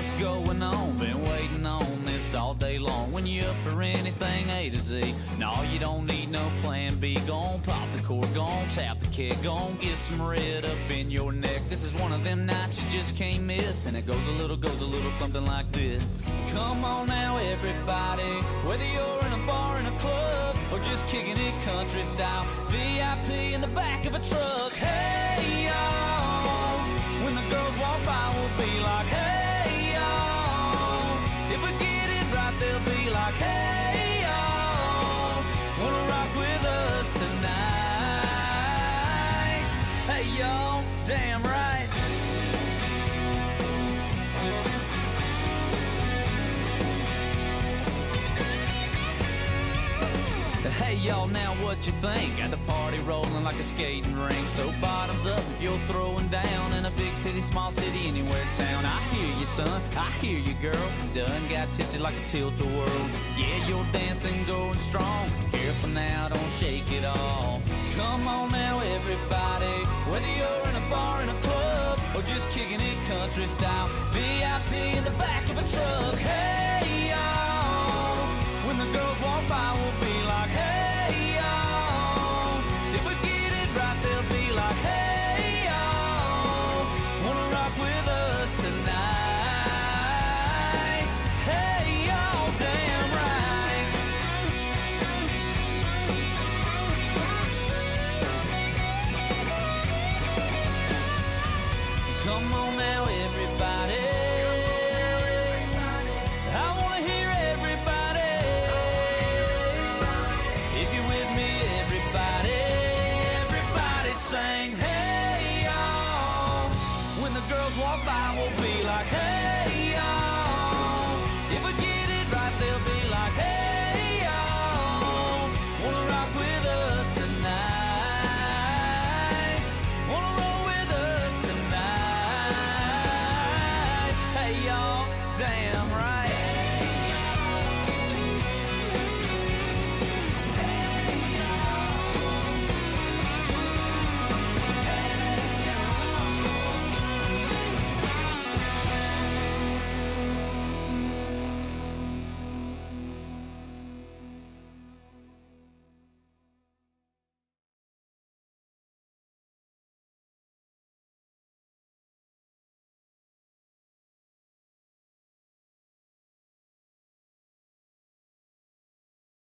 what's going on? Been waiting on this all day long. When you up for anything A to Z, no, you don't need no plan B. Gon' pop the cork, gon' tap the keg, gon' get some red up in your neck. This is one of them nights you just can't miss, and it goes a little something like this. Come on now everybody, whether you're in a bar, in a club, or just kicking it country style, VIP in the back of a truck. Hey y'all, when the girls walk by we'll be like, hey y'all. If we get it right they'll be like, hey y'all, wanna rock with us tonight. Hey y'all, damn right. Hey y'all, now what you think? Got the party rolling like a skating rink. So bottoms up if you're throwing down in a big city, small city, anywhere town. I hear you son, I hear you girl. Done got tipsy like a tilt-a-whirl. Yeah, you're dancing, going strong. Careful now, don't shake it off. Come on now everybody, whether you're in a bar, in a club, or just kicking it country style, VIP in the back of a truck. Hey!